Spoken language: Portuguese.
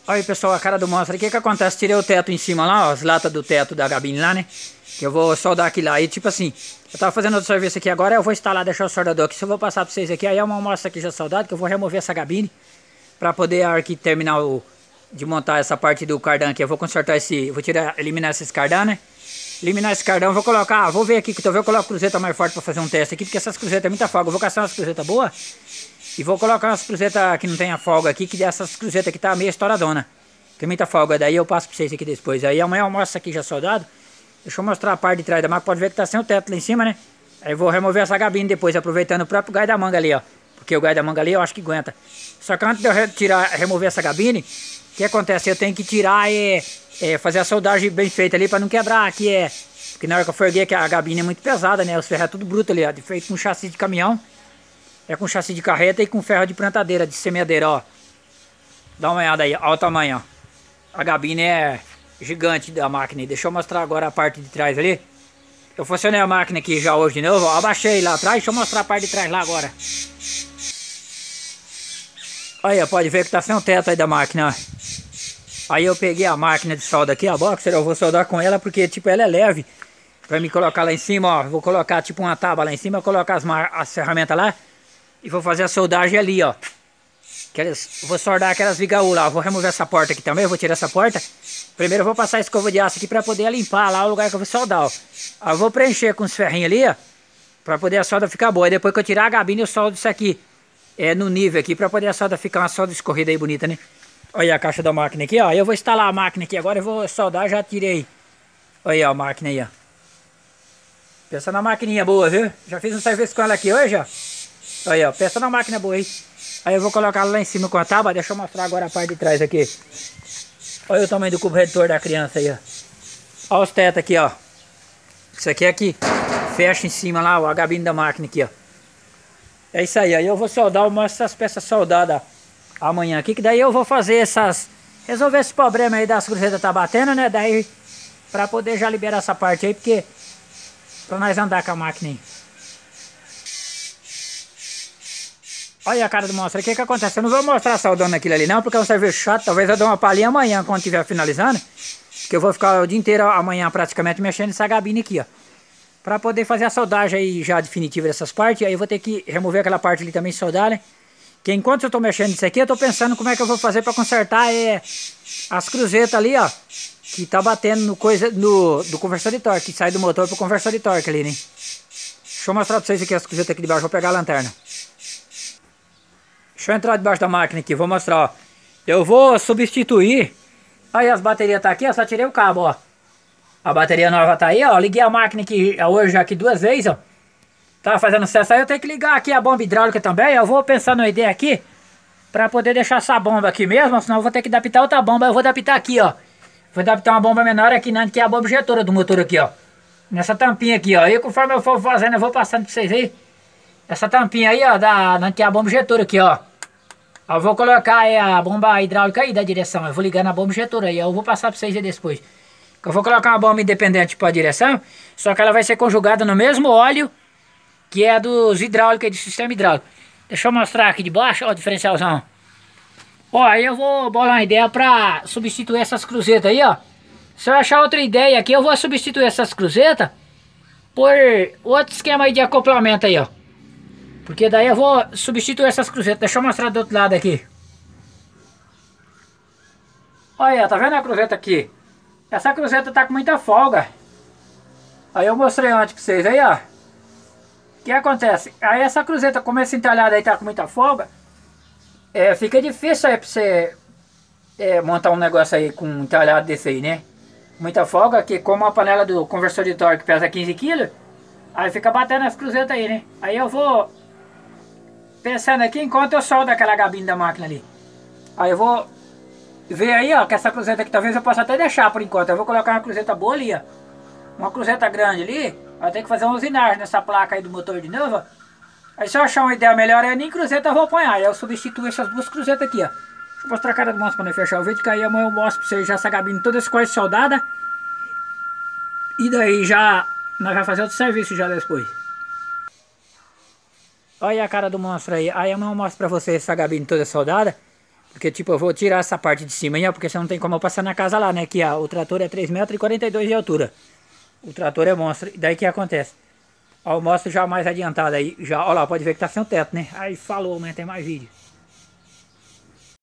Olha aí, pessoal, a cara do monstro. O que que acontece? Tirei o teto em cima lá, ó, as latas do teto da gabine lá, né? Que eu vou soldar aqui lá. E tipo assim, eu tava fazendo outro serviço aqui agora, eu vou instalar, deixar o soldador aqui. Se eu vou passar pra vocês aqui, aí é uma amostra aqui já soldada, que eu vou remover essa gabine pra poder a hora que terminar de montar essa parte do cardan aqui. Eu vou consertar vou eliminar esses cardan, né? Eliminar esse cardão, vou colocar, vou ver aqui que eu coloco cruzeta mais forte pra fazer um teste aqui, porque essas cruzetas é muita folga. Eu vou caçar umas cruzetas boas e vou colocar umas cruzetas que não tenha folga aqui, que dessas cruzetas aqui tá meio estouradona. Tem muita folga, daí eu passo pra vocês aqui depois. Aí amanhã eu mostro aqui já soldado. Deixa eu mostrar a parte de trás da máquina, pode ver que tá sem o teto lá em cima, né? Aí eu vou remover essa gabine depois, aproveitando o próprio gás da manga ali, ó. Porque o gás da manga ali eu acho que aguenta. Só que antes de eu remover essa gabine, o que acontece? Eu tenho que tirar e fazer a soldagem bem feita ali pra não quebrar aqui, porque na hora que eu forguei que a gabine é muito pesada, né? Os ferros é tudo bruto ali, ó. Feito com chassi de caminhão. É com chassi de carreta e com ferro de plantadeira, de semeadeira, ó. Dá uma olhada aí, ó o tamanho, ó. A gabine é gigante da máquina. Deixa eu mostrar agora a parte de trás ali. Eu funcionei a máquina aqui já hoje de novo, ó. Abaixei lá atrás, deixa eu mostrar a parte de trás lá agora. Aí, pode ver que tá sem o teto aí da máquina, ó. Aí eu peguei a máquina de solda aqui, a Boxer, eu vou soldar com ela porque tipo ela é leve. Pra me colocar lá em cima, ó, vou colocar tipo uma tábua lá em cima, colocar as ferramentas lá e vou fazer a soldagem ali, ó. Vou soldar aquelas vigaú lá, vou remover essa porta aqui também, vou tirar essa porta. Primeiro eu vou passar a escova de aço aqui pra poder limpar lá o lugar que eu vou soldar, ó. Aí eu vou preencher com os ferrinhos ali, ó, pra poder a solda ficar boa. E depois que eu tirar a gabine eu soldo isso aqui, no nível aqui, pra poder a solda ficar uma solda escorrida aí bonita, né? Olha a caixa da máquina aqui, ó. Eu vou instalar a máquina aqui agora, eu vou soldar, já tirei. Olha a máquina aí, ó. Pensa na maquininha boa, viu? Já fiz um serviço com ela aqui hoje, ó. Olha, ó, pensa na máquina boa aí. Aí eu vou colocar ela lá em cima com a tábua, deixa eu mostrar agora a parte de trás aqui. Olha o tamanho do cubo redutor da criança aí, ó. Olha os tetos aqui, ó. Isso aqui, fecha em cima lá, ó, a gabine da máquina aqui, ó. É isso aí, aí eu vou soldar, eu mostro essas peças soldadas amanhã aqui, que daí eu vou fazer resolver esse problema aí das cruzetas tá batendo, né? Daí, pra poder já liberar essa parte aí, porque pra nós andar com a máquina aí. Olha a cara do monstro, o que que acontece? Eu não vou mostrar soldando aquilo ali não, porque é um serviço chato. Talvez eu dê uma palhinha amanhã, quando estiver finalizando. Que eu vou ficar o dia inteiro amanhã praticamente mexendo nessa gabine aqui, ó. Pra poder fazer a soldagem aí já definitiva dessas partes. Aí eu vou ter que remover aquela parte ali também, soldar, né? Que enquanto eu tô mexendo nisso aqui, eu tô pensando como é que eu vou fazer pra consertar as cruzetas ali, ó. Que tá batendo do conversor de torque, que sai do motor pro conversor de torque ali, né? Deixa eu mostrar pra vocês aqui as cruzetas aqui de baixo, vou pegar a lanterna. Deixa eu entrar debaixo da máquina aqui, vou mostrar, ó. Eu vou substituir. Aí as baterias tá aqui, ó, só tirei o cabo, ó. A bateria nova tá aí, ó. Liguei a máquina aqui hoje aqui 2 vezes, ó. Tava fazendo acesso aí, eu tenho que ligar aqui a bomba hidráulica também. Eu vou pensar numa ideia aqui pra poder deixar essa bomba aqui mesmo, senão eu vou ter que adaptar outra bomba. Eu vou adaptar aqui, ó. Vou adaptar uma bomba menor aqui, né, que é a bomba injetora do motor aqui, ó. Nessa tampinha aqui, ó. E conforme eu for fazendo, eu vou passando pra vocês aí. Essa tampinha aí, ó, que é a bomba injetora aqui, ó. Eu vou colocar a bomba hidráulica aí da direção. Eu vou ligar na bomba injetora aí. Eu vou passar pra vocês aí depois. Eu vou colocar uma bomba independente pra direção. Só que ela vai ser conjugada no mesmo óleo que é dos hidráulicos, do sistema hidráulico. Deixa eu mostrar aqui de baixo, ó, o diferencialzão. Ó, aí eu vou bolar uma ideia pra substituir essas cruzetas aí, ó. Se eu achar outra ideia aqui, eu vou substituir essas cruzetas por outro esquema aí de acoplamento aí, ó. Porque daí eu vou substituir essas cruzetas. Deixa eu mostrar do outro lado aqui. Olha, tá vendo a cruzeta aqui? Essa cruzeta tá com muita folga. Aí eu mostrei antes pra vocês aí, ó. O que acontece? Aí essa cruzeta, como esse entalhado aí tá com muita folga, fica difícil aí pra você montar um negócio aí com um entalhado desse aí, né? Muita folga, que como a panela do conversor de torque pesa 15 kg, aí fica batendo as cruzetas aí, né? Aí eu vou pensando aqui enquanto eu soldo aquela gabine da máquina ali. Aí eu vou ver aí, ó, que essa cruzeta aqui talvez eu possa até deixar por enquanto. Eu vou colocar uma cruzeta boa ali, ó. Uma cruzeta grande ali. Eu tenho que fazer uma usinagem nessa placa aí do motor de novo, ó. Aí se eu achar uma ideia melhor, nem cruzeta eu vou apanhar. Aí eu substituo essas duas cruzetas aqui, ó. Deixa eu mostrar a cara do monstro quando eu fechar o vídeo, que aí amanhã eu mostro pra vocês já essa gabine toda quase soldada. E daí já nós vamos fazer outro serviço já depois. Olha a cara do monstro aí. Aí amanhã eu mostro pra vocês essa gabine toda soldada. Porque tipo, eu vou tirar essa parte de cima aí, ó, porque você não tem como eu passar na casa lá, né? Que o trator é 3,42 m de altura. O trator é monstro. E daí o que acontece? Ó, eu mostro já mais adiantado aí. Já, ó lá, pode ver que tá sem o teto, né? Aí falou, mas tem mais vídeo.